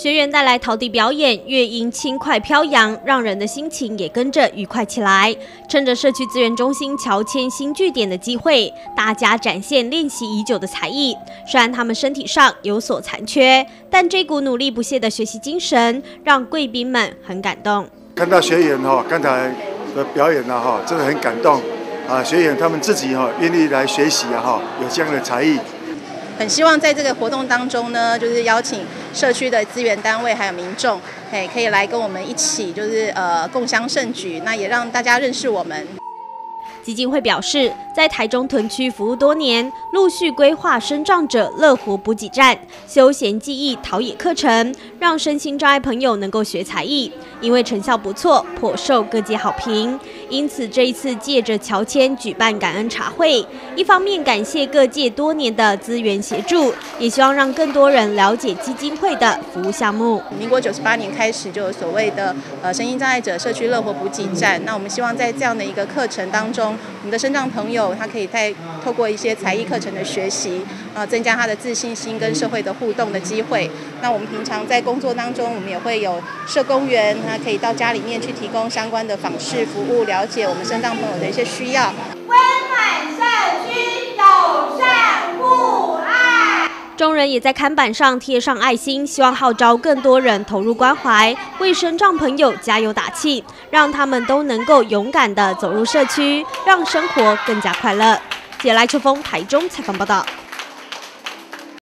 学员带来陶笛表演，乐音轻快飘扬，让人的心情也跟着愉快起来。趁着社区资源中心乔迁新据点的机会，大家展现练习已久的才艺。虽然他们身体上有所残缺，但这股努力不懈的学习精神，让贵宾们很感动。 看到学员刚才的表演真的很感动啊！学员他们自己愿意来学习有这样的才艺。 很希望在这个活动当中呢，就是邀请社区的资源单位还有民众，可以来跟我们一起，就是共襄盛举，那也让大家认识我们。 基金会表示，在台中屯区服务多年，陆续规划身障者乐活补给站、休闲技艺陶冶课程，让身心障碍朋友能够学才艺。因为成效不错，颇受各界好评。因此，这一次借着乔迁举办感恩茶会，一方面感谢各界多年的资源协助，也希望让更多人了解基金会的服务项目。 民国98年开始就有所谓的身心障碍者社区乐活补给站，那我们希望在这样的一个课程当中，我们的身障朋友他可以透过一些才艺课程的学习，增加他的自信心跟社会的互动的机会。那我们平常在工作当中，我们也会有社工员，他可以到家里面去提供相关的访视服务，了解我们身障朋友的一些需要。 温暖社区，友善互爱。 众人也在看板上贴上爱心，希望号召更多人投入关怀，为身障朋友加油打气，让他们都能够勇敢地走入社区，让生活更加快乐。记者赖秋峰台中采访报道。